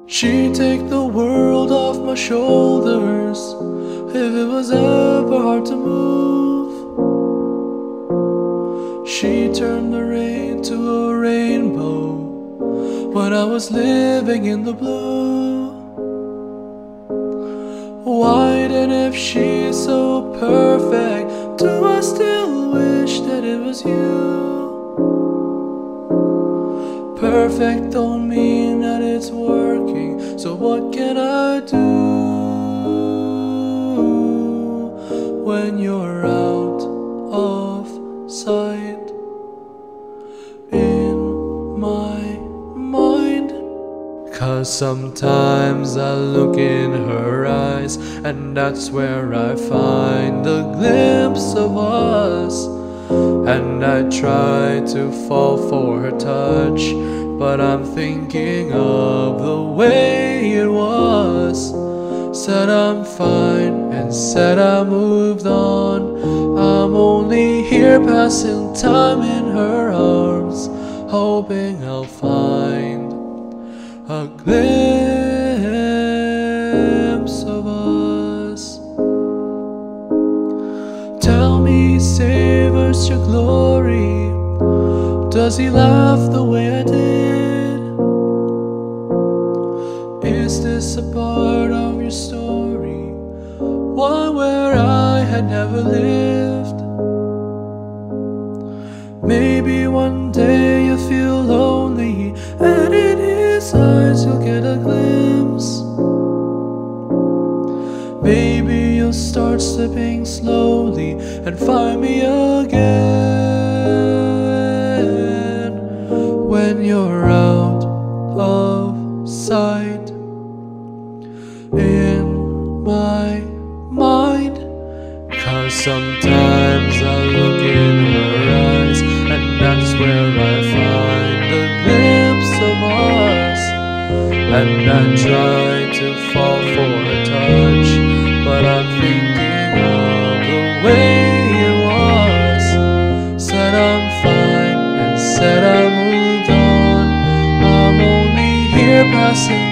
She'd take the world off my shoulders if it was ever hard to move. She turned the rain to a rainbow when I was living in the blue. Why then, if she's so perfect, do I still wish that it was you? Perfect don't mean that it's working, so what can I do when you're out of sight in my mind? 'Cause sometimes I look in her eyes, and that's where I find a glimpse of us. And I try to fall for her touch, but I'm thinking of the way it was. Said I'm fine and said I moved on. I'm only here passing time in her arms, hoping I'll find a glimpse of us. Tell me, save us your glory. Does he laugh the way I did? Is this a part of your story, one where I had never lived? Maybe one day you'll feel lonely, and in his eyes you'll get a glimpse. Maybe you'll start slipping slowly and find me again when you're out of sight in my mind. 'Cause sometimes I look in her eyes, and that's where I find a glimpse of us. And I try to fall for a touch, but I'm thinking of the way it was. Said I'm fine and said I moved on. I'm only here passing